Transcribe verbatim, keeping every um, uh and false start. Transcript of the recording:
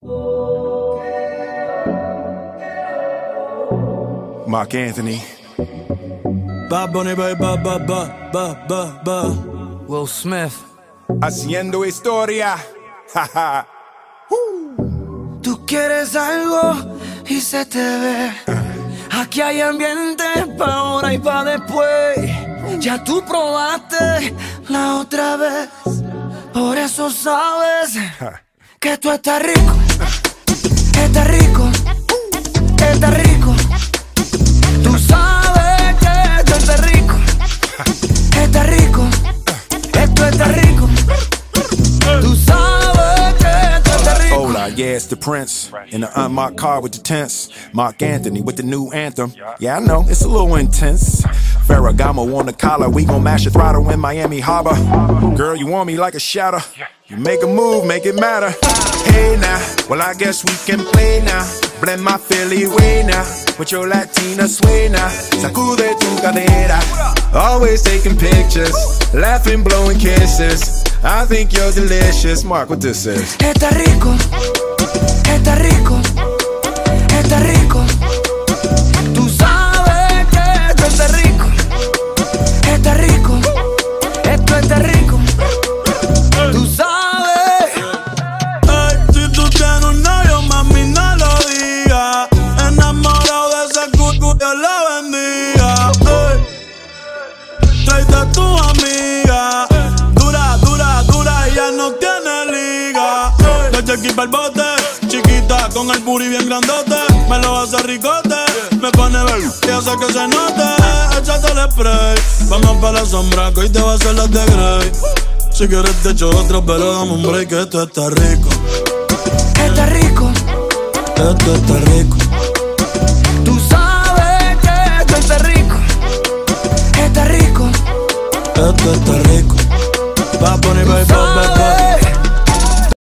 Marc Anthony. Bad Bunny, baby, ba, ba, ba, ba, ba, ba. Will Smith. Haciendo historia. Jaja. Tú quieres algo y se te ve. Aquí hay ambiente pa' ahora y pa' después. Ya tú probaste la otra vez. Por eso sabes que tú estás rico. Estás rico. Estás rico. Tú sabes que tú estás rico. Estás rico. Esto está rico. Tú sabes que tú estás rico. Hola, yeah, it's the Prince. In the unmarked car with the tents. Marc Anthony with the new anthem. Yeah, I know, it's a little intense. Ferragamo on the collar, we gon' mash your throttle in Miami Harbor. Girl, you want me like a shadow. You make a move, make it matter. Hey now, well I guess we can play now. Blend my Philly way now with your Latina sway now. Sacude tu cadera. Always taking pictures, laughing, blowing kisses. I think you're delicious. Mark, what this is? Está rico, está rico, está rico. Tú sabes que esto está rico. Está rico, esto está rico. Tú sabes. Hey, si tú tienes un novio, mami, no lo digas. Enamorado de ese cucu, Dios lo bendiga. Hey, tráete a tu amiga. Dura, dura, dura, ella no tiene liga. Hey, de Chequi pa'l bote, chiquita con el booty bien grandote. Me lo hace ricote, me pone ver y hace que se note. Échate el spray, vamos pa' la sombra que hoy te va a hacer las de Grey. Si quieres te echo otro, pero dame un break, que esto está rico. Está rico. Esto está rico. Tú sabes que esto está rico. Está rico. Esto está rico. Bad Bunny, baby, baby, baby.